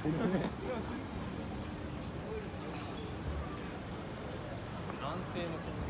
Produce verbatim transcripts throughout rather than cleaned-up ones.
てるね。 男性もちょっと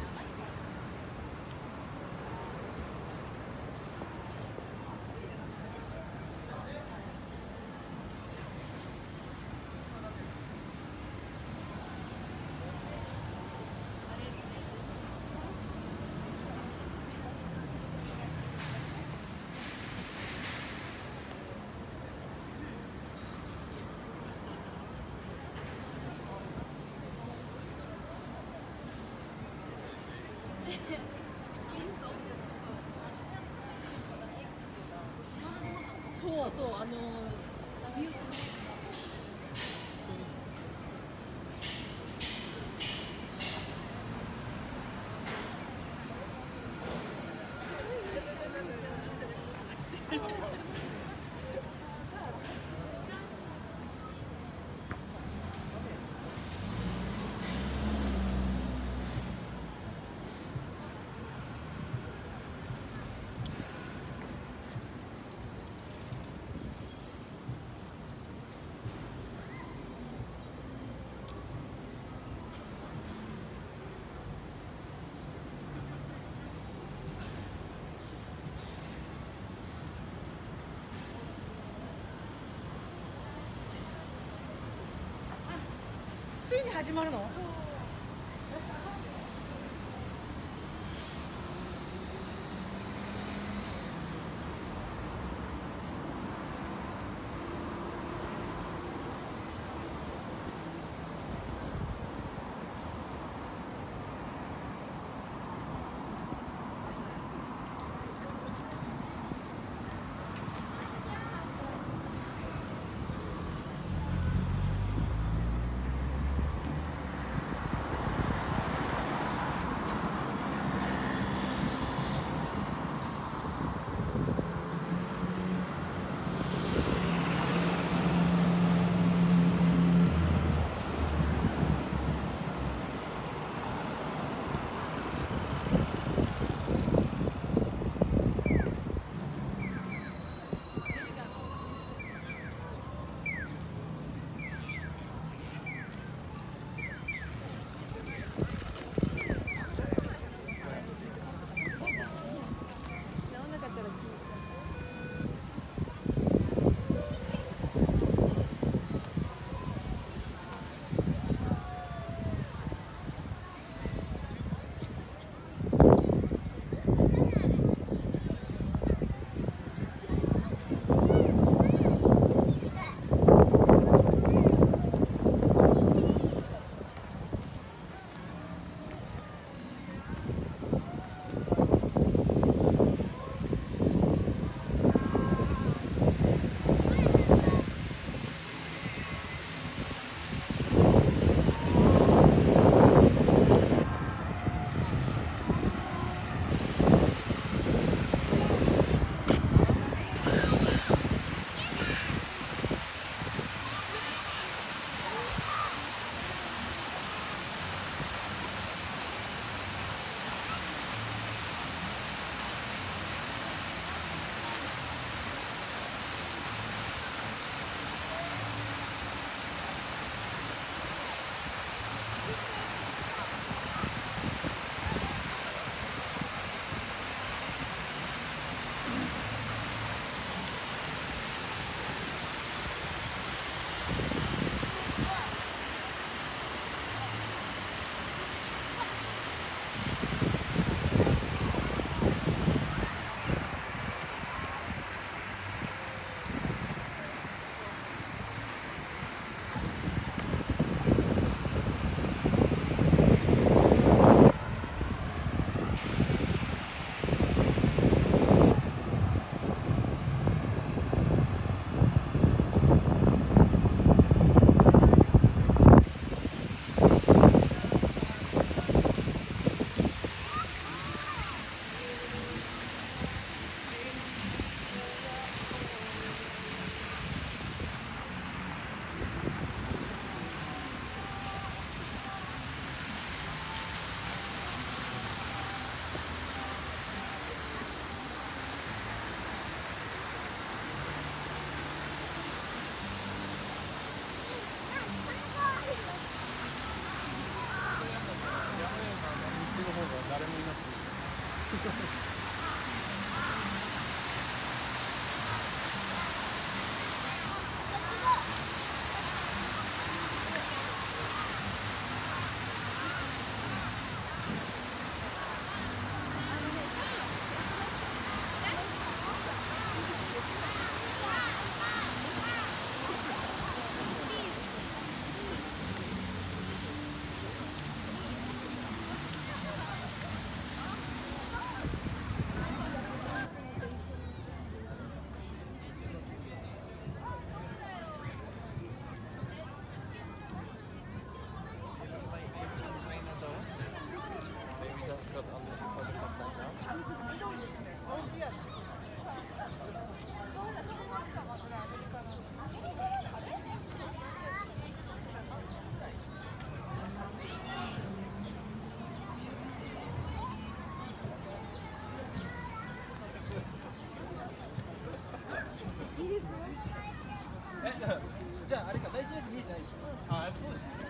そうそう、あのついに始まるの？そう。 じゃああれか、大事なやつ見えてないでしょ。あ、やっぱそうですね。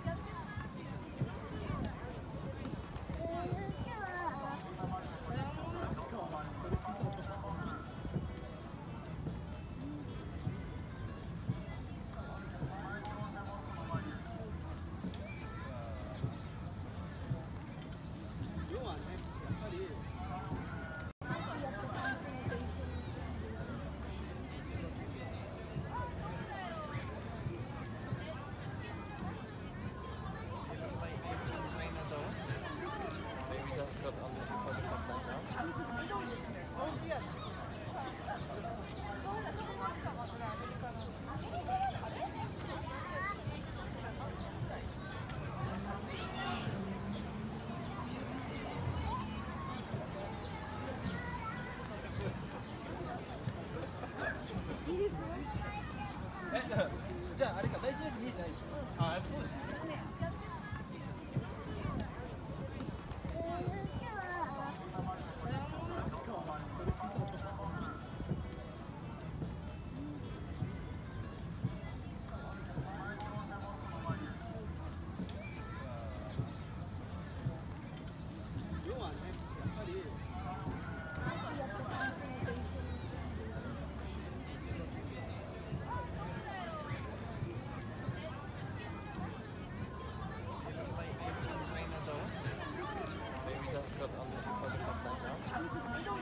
要はね、やっぱり Got on the for the first time now. え、じゃああれか、大事なやつ見えてないでしょ。あ、やっぱそうですね。要はね、やっぱり Maybe just got on the for the first time now.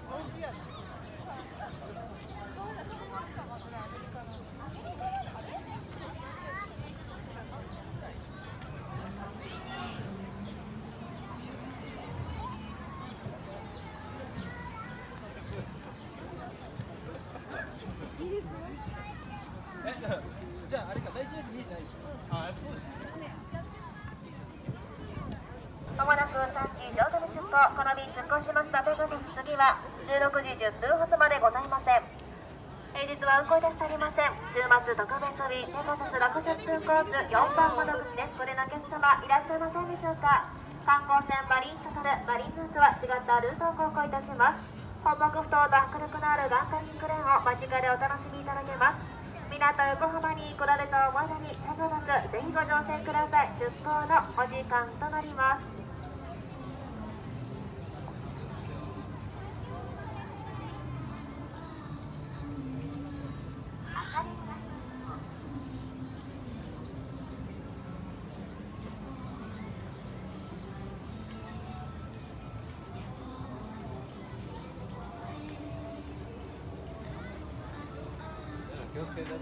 え、じゃああれか、大事なやつ見えてないでしょ。あ、やっぱそうですね。 まもなくさんじ乗車出港、この便出港しましたペグです。次はじゅうろくじじゅっぷん発までございません。平日は運行いたしておりません。週末特別便ペガサスろくじゅっぷんコースよんばん窓口です。これのお客様いらっしゃいませんでしょうか。観光船マリンシャトルマリンヌーツは違ったルートを航行いたします。本木ふ頭と迫力のあるガンタリングレーンを間近でお楽しみいただけます。港横浜に来られたお前らにさもなくぜひご乗船ください。出港のお時間となります。 気をつけてって。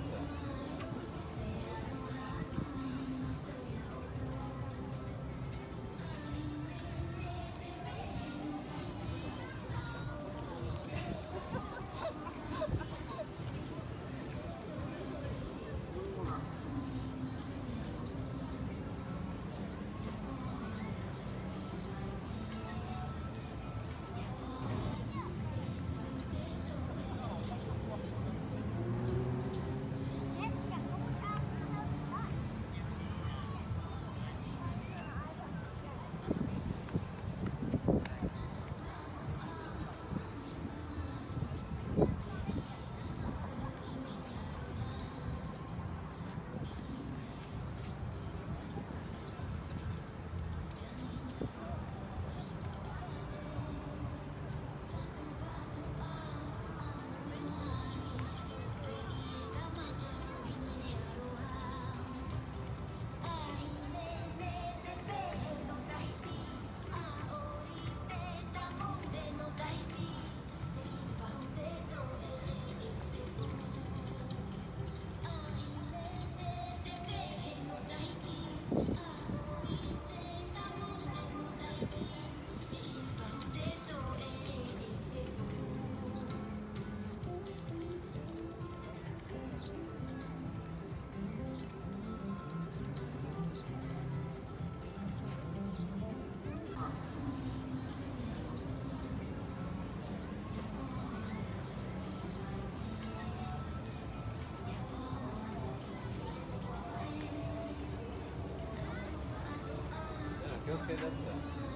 付けだった。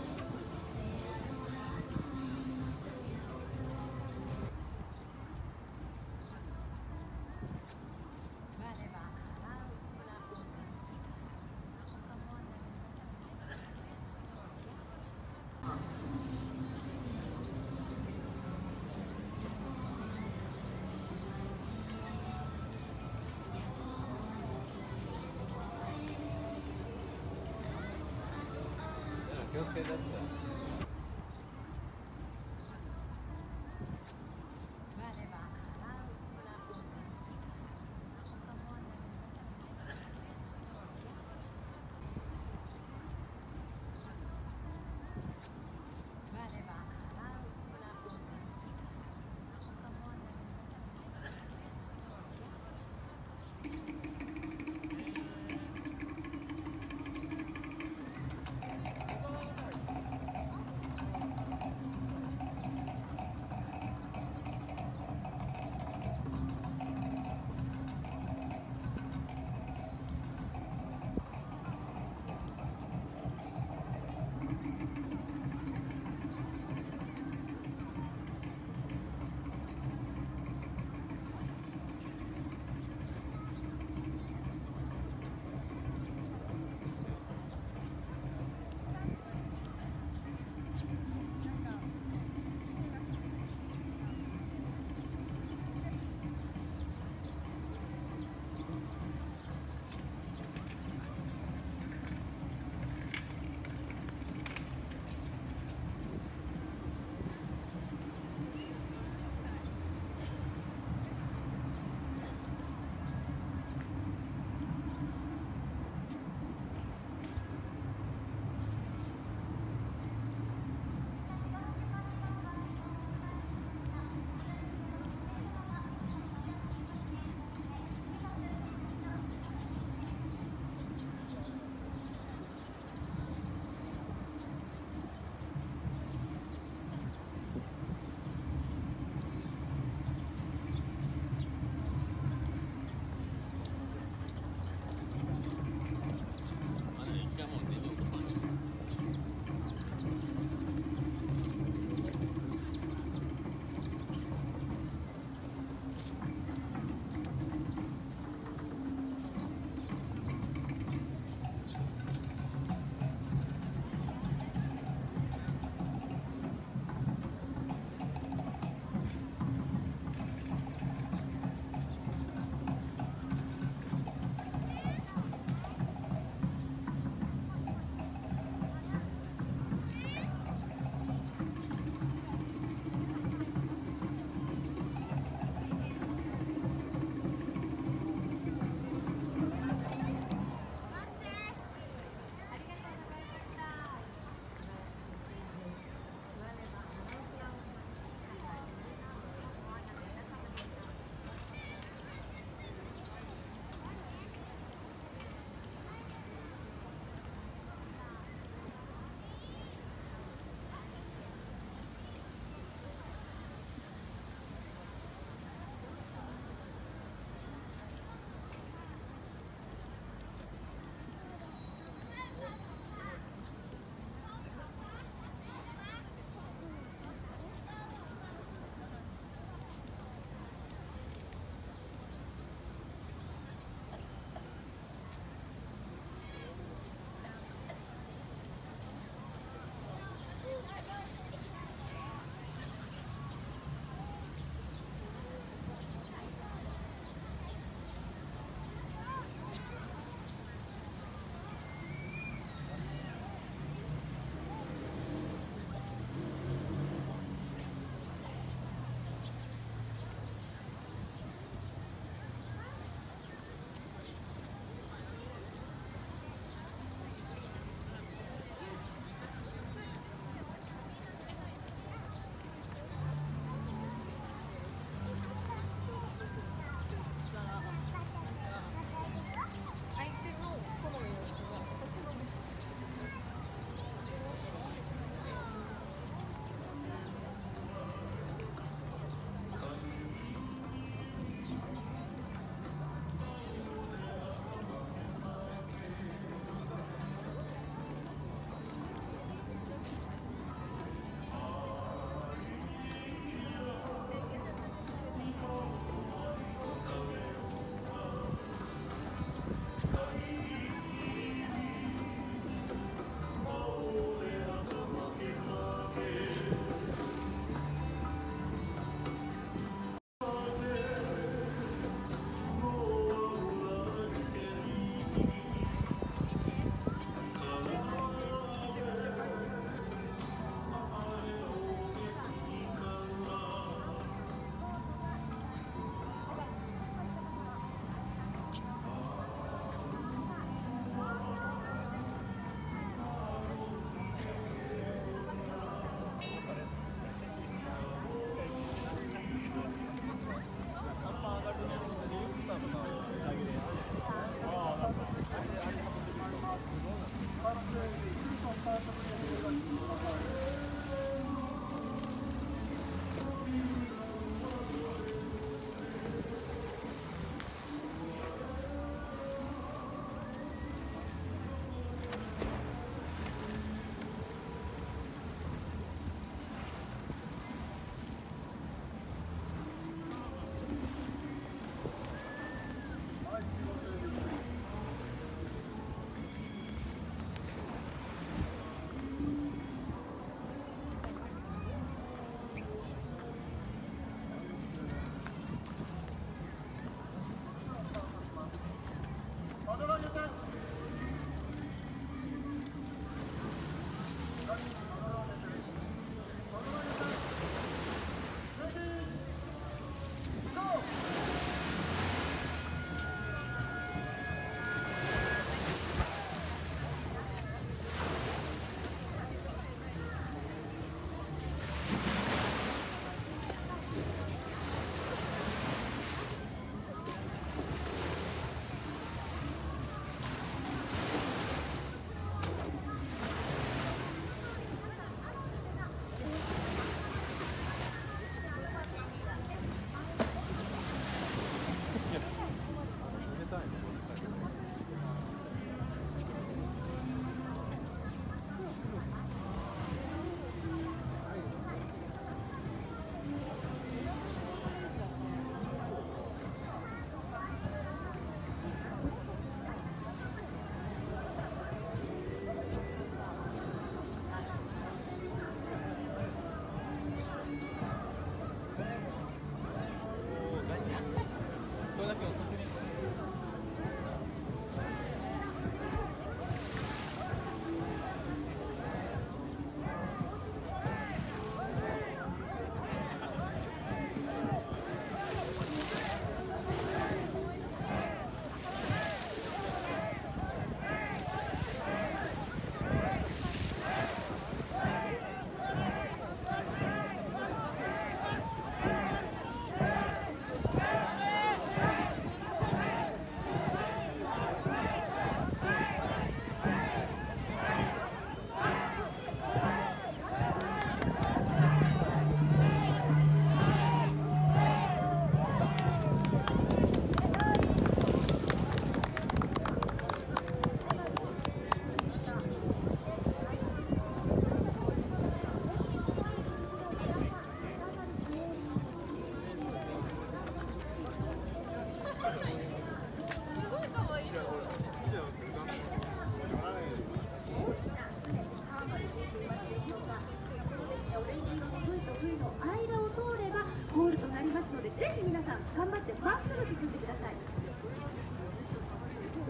気をつけだった。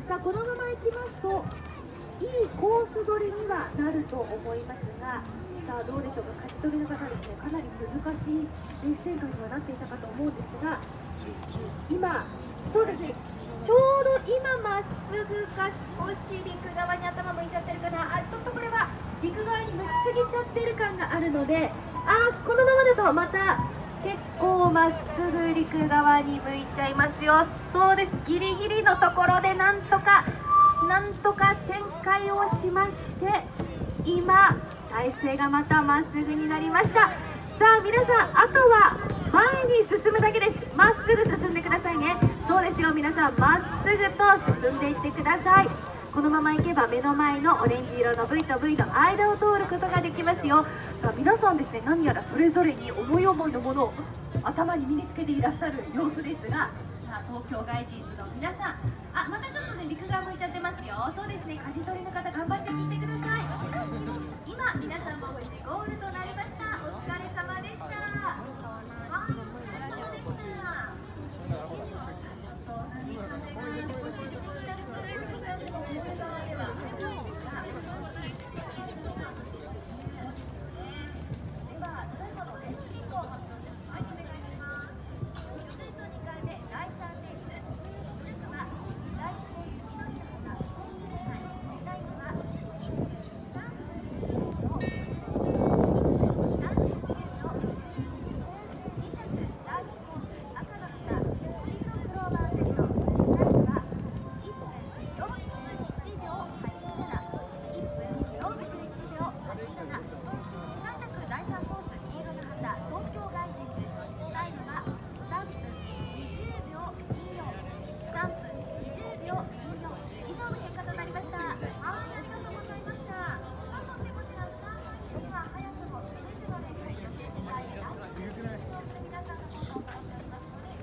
さあこのまま行きますといいコース取りにはなると思いますが、さあどうでしょうか、舵取りの方ですね、かなり難しいレース展開にはなっていたかと思うんですが、今そうですね、ちょうど今まっすぐか少し陸側に頭向いちゃってるかな、あちょっとこれは陸側に向きすぎちゃってる感があるので、あこのままだとまた結構まっすぐ陸側に向いちゃいますよ。そうです、ギリギリのところでなんとかなんとか旋回をしまして、今体勢がまたまっすぐになりました。さあ皆さん、あとは前に進むだけです。まっすぐ進んでくださいね。そうですよ、皆さんまっすぐと進んでいってください。このまま行けば目の前のオレンジ色の V と V の間を通ることができますよ。さあ皆さんですね、何やらそれぞれに思い思いのものを頭に身につけていらっしゃる様子ですが、さあ東京外人の皆さん、あまたちょっとね陸側向いちゃってますよ。そうですね、舵取りの方頑張って聞いてください。今皆さんも無事ゴールとなりました。お疲れ様でした。はい、お疲れ様でした。ちょっと何かね、ご指導になるくらいの感じの内側ではありますが、ではただいまのレースリンクを発表します。お願いします。予選のにかいめだいさんレース、皆様だいいちレース緑の旗コンビニタイム、タイムはいっぷんさんじゅうにびょう、いっぷんさんじゅうにびょうのに着だいいちコース赤の旗黄色クローバー Z、タイムはいっぷんよんじゅういちびょうはちじゅうなな、いっぷんよんじゅういちびょうはちじゅうなな、さん着だいさんコース黄色の旗東京外人、タイムはさんぷんにじゅうびょうによん、さんぷんにじゅうびょうによん、以上の結果となりました。はい、ありがとうございました。さあそしてこちらさんばんには早くも全てのレース予選に入り、あいちレースを皆さんの方が行っておりますので、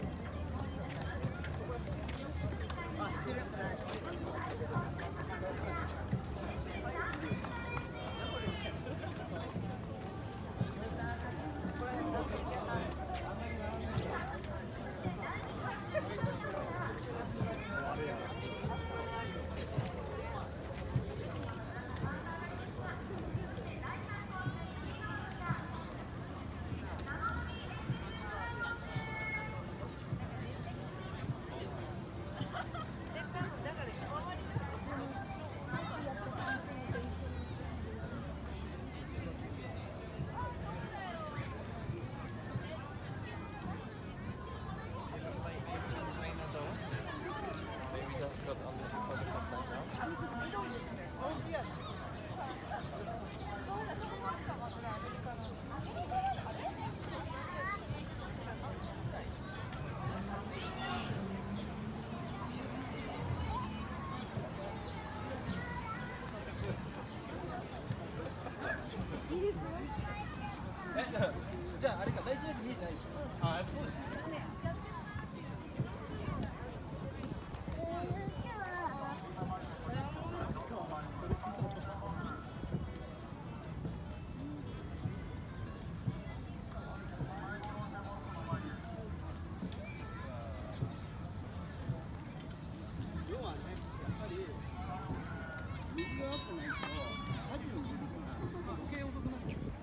Maybe just got on the ship for the first time now. Eh, じゃああれか、第一レース見えてないでしょ。あ、やっぱそうですね。要はね、やっぱり水があってないと舵の動きが余計遅くなっちゃう。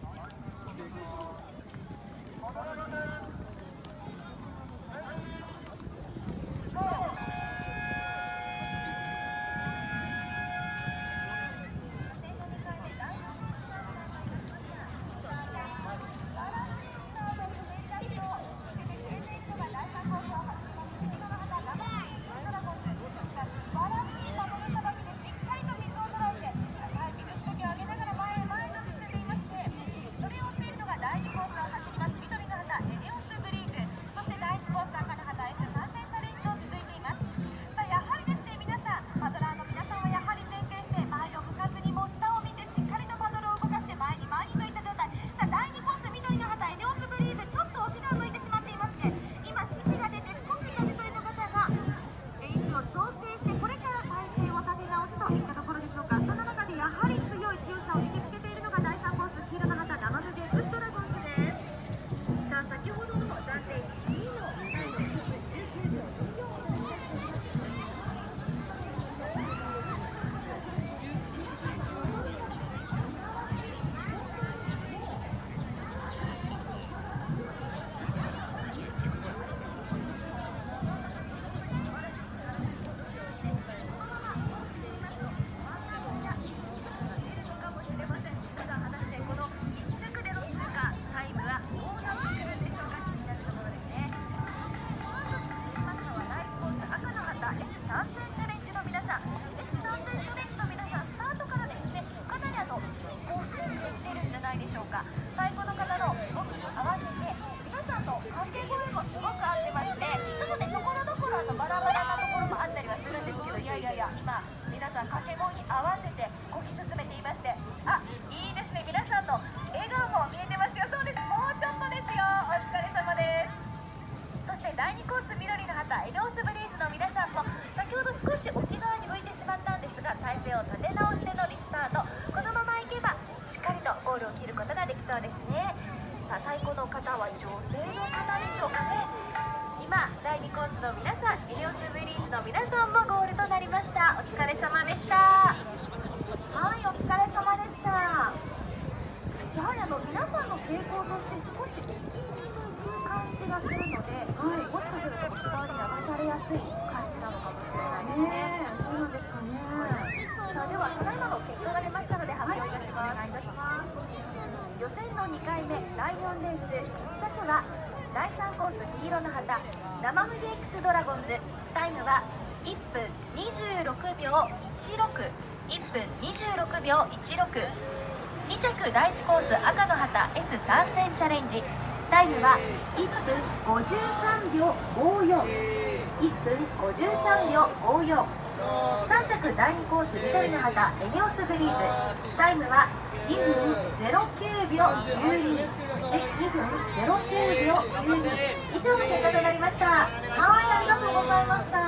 ズ、タイムはいっぷんにじゅうろくびょういちろく、いっぷんにじゅうろくびょういちろく。に着だいいちコース赤の旗 エスさんぜん チャレンジ、タイムはいっぷんごじゅうさんびょうごじゅうよん、いっぷんごじゅうさんびょうごじゅうよん。さん着だいにコース緑の旗エネオスブリーズ、タイムはにふんぜろきゅうびょうきゅうに、にふんぜろきゅうびょうきゅうに。以上の結果となりました。はい、ありがとうございました。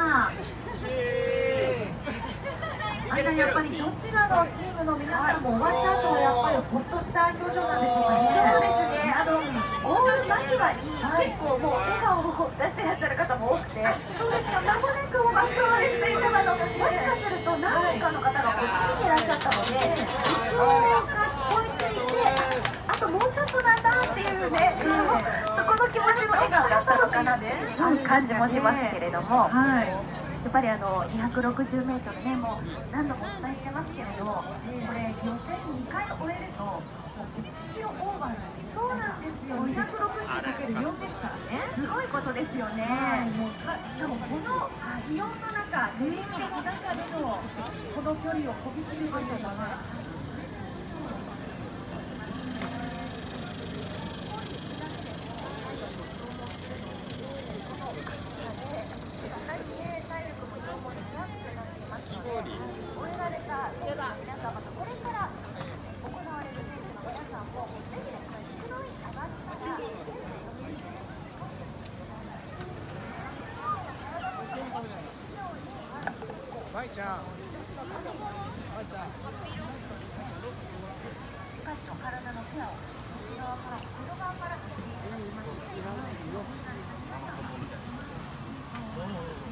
あじゃあやっぱりどちらのチームの皆さんも終わった後はやっぱりほっとした表情なんでしょうかね。そうですね。あのゴール間際に結構もう笑顔を出していらっしゃる方も多くて、そうですよ。名古屋君もあそうですね。もしかすると何人かの方がこっちにいらっしゃったので、実況が聞こえていて、あともうちょっとなんだっていうね、そこの気持ちも笑顔だったのかなね、感じもしますけれども。はい。やっぱりあのにひゃくろくじゅうメートルね、もう何度もお伝えしてますけれど、これ予選にかい終えるともういちキロオーバーなんです。そうなんですよ。にひゃくろくじゅうかけるよん ですからね。すごいことですよね。もうかしかもこの気温の中、熱気の中でのこの距離を飛び切るというのは。終えられた選手の皆さん、またこれから行われる選手の皆さんもぜひですね、陸の上に上がったらバイちゃん、バイちゃん、 しっかりと体のケアを内側から外側から走っていただきます。